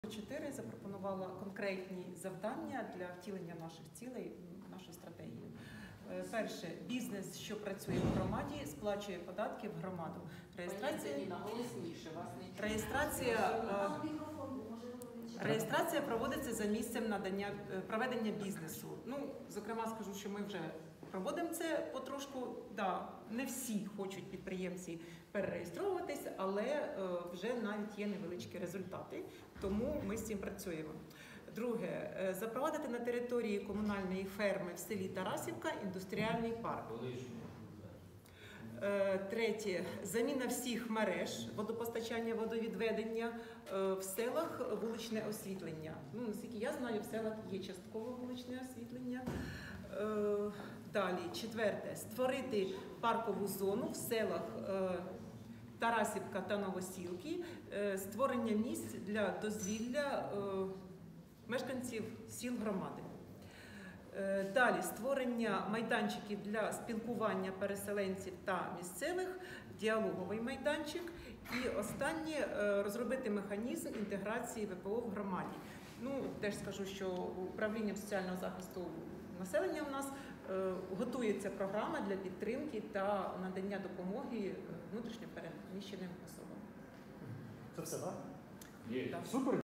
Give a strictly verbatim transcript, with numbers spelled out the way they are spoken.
чотири запропонувала конкретні завдання для втілення наших цілей, нашої стратегії. Перше, бізнес, що працює в громаді, сплачує податки в громаду. Реєстрація, реєстрація, реєстрація проводиться за місцем надання, проведення бізнесу. Ну, зокрема, скажу, що ми вже проводимо це потрошку. Да, не всі хочуть підприємці перереєстровуватись, але вже навіть є невеличкі результати, тому ми з цим працюємо. Друге, запровадити на території комунальної ферми в селі Тарасівка індустріальний парк. Третє, заміна всіх мереж водопостачання, водовідведення в селах, вуличне освітлення. Ну, наскільки я знаю, в селах є часткове вуличне освітлення. Далі, четверте, створити паркову зону в селах Тарасівка та Новосілки, створення місць для дозвілля мешканців сіл громади. Далі, створення майданчиків для спілкування переселенців та місцевих, діалоговий майданчик. І останнє, розробити механізм інтеграції ВПО в громаді. Ну, теж скажу, що управлінням соціального захисту населення у нас готується програма для підтримки та надання допомоги внутрішньо переміщеним особам. Це все, так? Є. Супер.